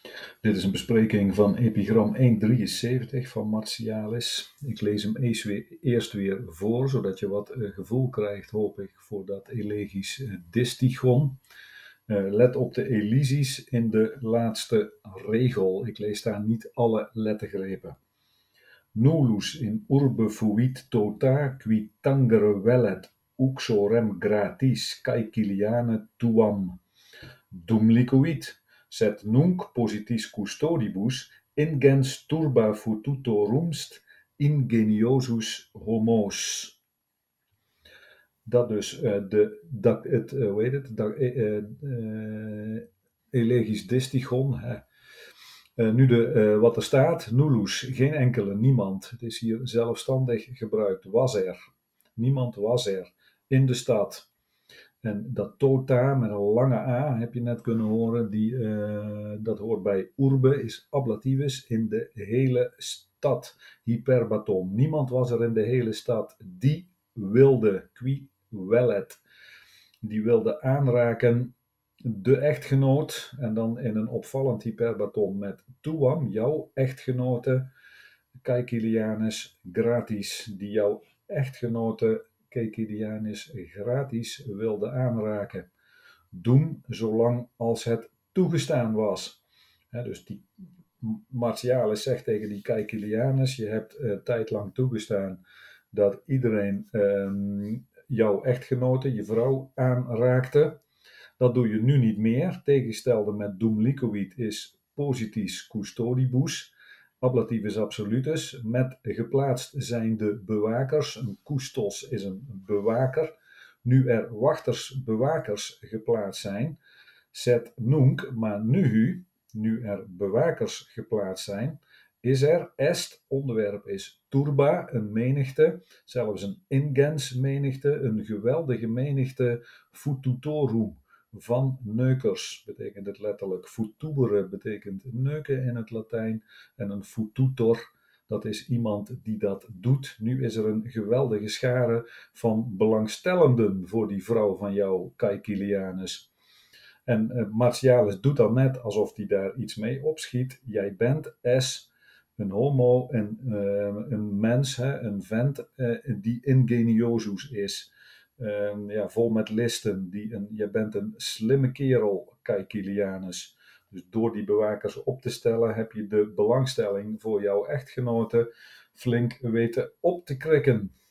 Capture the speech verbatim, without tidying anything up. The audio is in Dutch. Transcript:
Dit is een bespreking van epigram honderddraaienzeventig van Martialis. Ik lees hem eerst weer, eerst weer voor, zodat je wat uh, gevoel krijgt, hoop ik, voor dat elegisch uh, distichon. Uh, let op de elysies in de laatste regel. Ik lees daar niet alle lettergrepen. Nullus in urbe fuit tota qui tangere velet uxorem gratis caeciliane tuam. Dum licuit, sed nunc positis custodibus ingens turba fututo rumst ingeniosus homos. Dat dus uh, de, dat, het, uh, hoe heet het, dat, uh, uh, elegisch distichon. Hè. Uh, nu de, uh, wat er staat, nullus, geen enkele, niemand. Het is hier zelfstandig gebruikt. Was er. Niemand was er in de stad. En dat tota met een lange a, heb je net kunnen horen, die, uh, dat hoort bij urbe, is ablativus in de hele stad. Hyperbaton. Niemand was er in de hele stad die wilde, qui velet, die wilde aanraken de echtgenoot, en dan in een opvallend hyperbaton met tuam, jouw echtgenote, caecilianus gratis, die jouw echtgenote caecilianus gratis wilde aanraken. Doen zolang als het toegestaan was. He, dus die Martialis zegt tegen die caecilianus, je hebt uh, tijdlang toegestaan dat iedereen um, jouw echtgenote, je vrouw aanraakte. Dat doe je nu niet meer. Tegenstelde met dum licuit is positis custodibus. Ablativus absolutus, met geplaatst zijnde bewakers. Een custos is een bewaker. Nu er wachters, bewakers geplaatst zijn, sed nunc, maar nu, nu er bewakers geplaatst zijn, is er, est, onderwerp is turba, een menigte, zelfs een ingens menigte, een geweldige menigte, fututorum, van neukers, betekent het letterlijk. Futubere betekent neuken in het Latijn. En een fututor, dat is iemand die dat doet. Nu is er een geweldige schare van belangstellenden voor die vrouw van jou, Caecilianus. En uh, Martialis doet dan net alsof hij daar iets mee opschiet. Jij bent es een homo, een, uh, een mens, hè, een vent uh, die ingeniosus is. Uh, ja, vol met listen. Die een, je bent een slimme kerel, Caecilianus. Dus door die bewakers op te stellen heb je de belangstelling voor jouw echtgenote flink weten op te krikken.